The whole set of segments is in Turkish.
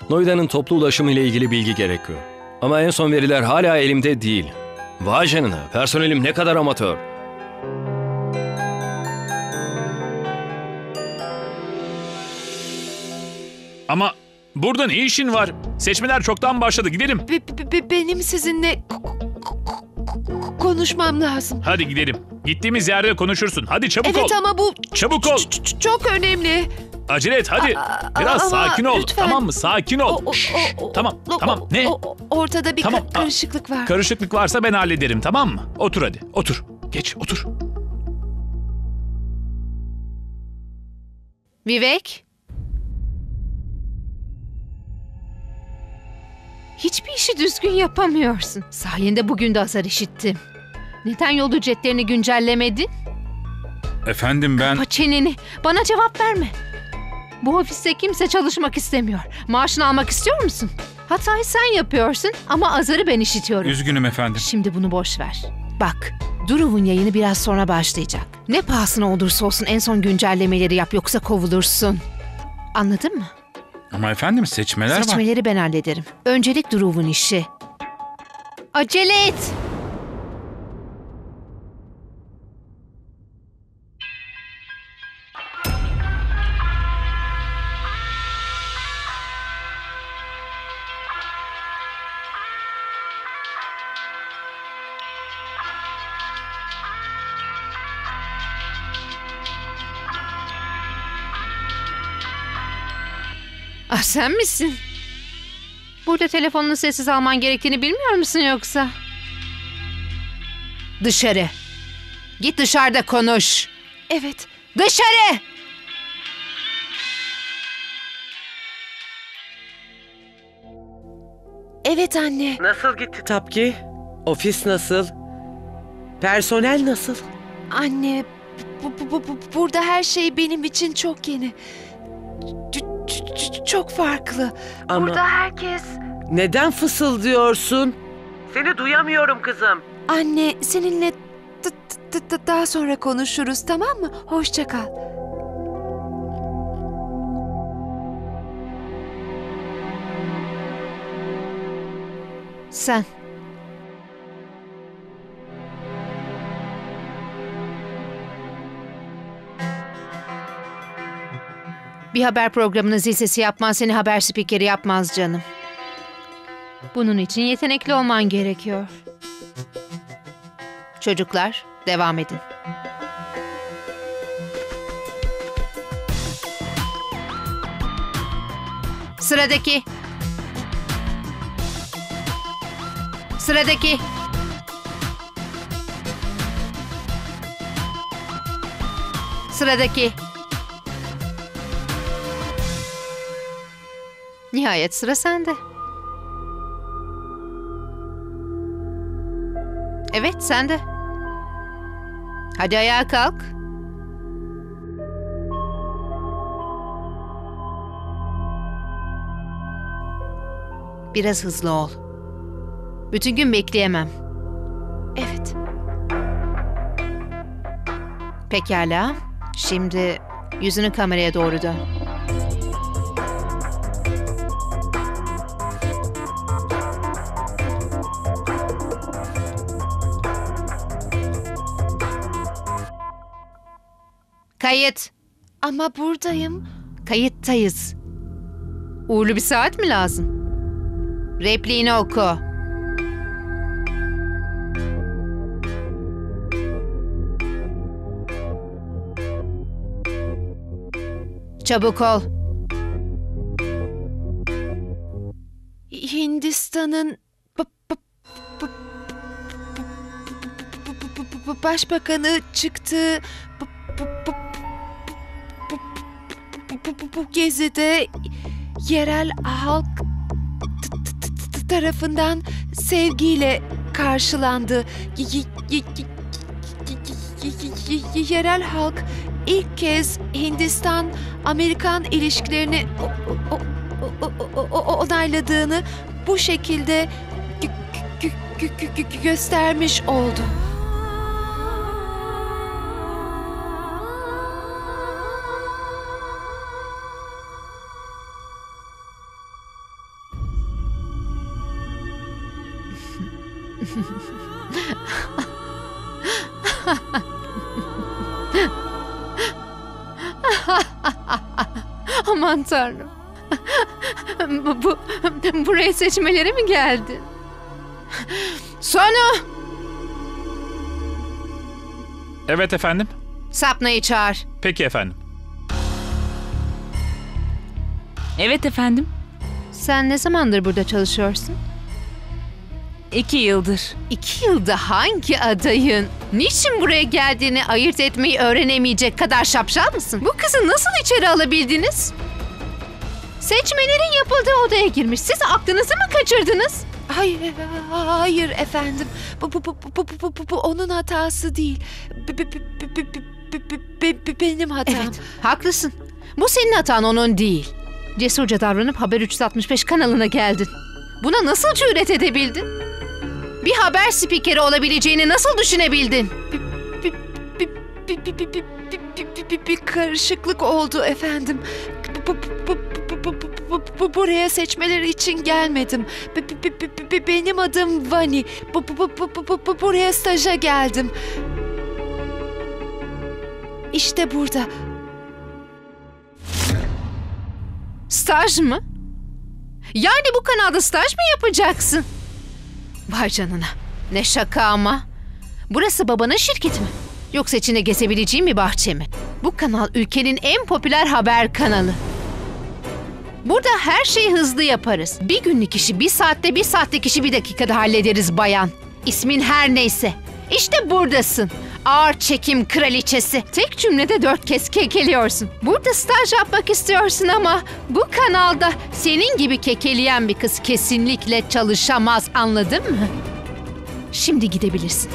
Noida'nın toplu ulaşımı ile ilgili bilgi gerekiyor. Ama en son veriler hala elimde değil. Vay canına, personelim ne kadar amatör. Ama burada ne işin var? Seçmeler çoktan başladı. Gidelim. Benim sizinle konuşmam lazım. Hadi gidelim. Gittiğimiz yerde konuşursun. Hadi çabuk ol. Evet ama bu Çabuk ol. çok önemli. Acele et hadi. Biraz ama sakin ol. lütfen. Tamam mı? Sakin ol. Tamam. Tamam. Ne? Ortada bir Tamam. karışıklık var. Karışıklık varsa ben hallederim, tamam mı? Otur hadi. Otur. Geç otur. Vivek? Hiçbir işi düzgün yapamıyorsun. Sayende bugün de azar işittim. Neden yol ücretlerini güncellemedin? Efendim ben... Kapa çeneni. Bana cevap verme. Bu ofiste kimse çalışmak istemiyor. Maaşını almak istiyor musun? Hatayı sen yapıyorsun ama azarı ben işitiyorum. Üzgünüm efendim. Şimdi bunu boş ver. Bak, Duruv'un yayını biraz sonra başlayacak. Ne pahasına olursa olsun en son güncellemeleri yap yoksa kovulursun. Anladın mı? Ama efendim seçmeler var. Seçmeleri ben hallederim. Öncelik Duruv'un işi. Acele et! Ah, sen misin? Burada telefonunu sessiz alman gerektiğini bilmiyor musun yoksa? Dışarı. Git dışarıda konuş. Evet. Dışarı! Evet anne. Nasıl gitti Tapki? Ofis nasıl? Personel nasıl? Anne, burada her şey benim için çok yeni. Çok farklı. Ama Burada herkes... neden fısıldıyorsun? Seni duyamıyorum kızım. Anne, seninle daha sonra konuşuruz, tamam mı? Hoşça kal. Sen. Bir haber programının zil sesi yapman seni haber spikeri yapmaz canım. Bunun için yetenekli olman gerekiyor. Çocuklar, devam edin. Sıradaki. Sıradaki. Sıradaki. Nihayet sıra sende. Evet, sende. Hadi ayağa kalk. Biraz hızlı ol. Bütün gün bekleyemem. Evet. Pekala. Şimdi yüzünü kameraya doğru dön. Kayıt. Ama buradayım. Kayıttayız. Uğurlu bir saat mi lazım? Repliğini oku. Çabuk ol. Hindistan'ın başbakanı çıktı. Bu gezide yerel halk tarafından sevgiyle karşılandı. Yerel halk ilk kez Hindistan-Amerikan ilişkilerini onayladığını bu şekilde göstermiş oldu. Aman Tanrım. Buraya seçmelere mi geldin? Sonu! Evet efendim. Sapna'yı çağır. Peki efendim. Evet efendim. Sen ne zamandır burada çalışıyorsun? 2 yıldır. 2 yılda hangi adayın niçin buraya geldiğini ayırt etmeyi öğrenemeyecek kadar şapşal mısın? Bu kızı nasıl içeri alabildiniz? Seçmelerin yapıldığı odaya girmiş. Siz aklınızı mı kaçırdınız? Hayır efendim. Bu onun hatası değil. Benim hatam. Evet, haklısın. Bu senin hatan, onun değil. Cesurca davranıp Haber 365 kanalına geldin. Buna nasıl cüret edebildin? Bir haber spikeri olabileceğini nasıl düşünebildin? Bir karışıklık oldu efendim. Buraya seçmeler için gelmedim. Benim adım Vani. Buraya staja geldim. İşte burada. Staj mı? Yani bu kanalda staj mı yapacaksın? Vay canına. Ne şaka ama. Burası babanın şirketi mi? Yoksa içinde gezebileceğim bir bahçe mi? Bu kanal ülkenin en popüler haber kanalı. Burada her şeyi hızlı yaparız. Bir günlük işi 1 saatte, 1 saatlik işi 1 dakikada hallederiz bayan. İsmin her neyse. İşte buradasın. Ağır çekim kraliçesi. Tek cümlede 4 kez kekeliyorsun. Burada staj yapmak istiyorsun ama bu kanalda senin gibi kekeleyen bir kız kesinlikle çalışamaz, anladın mı? Şimdi gidebilirsin.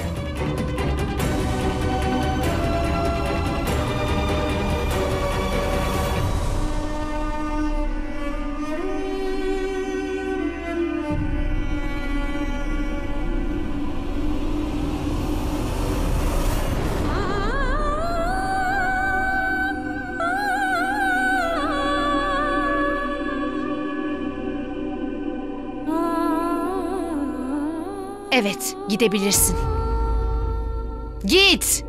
Evet, gidebilirsin. Git!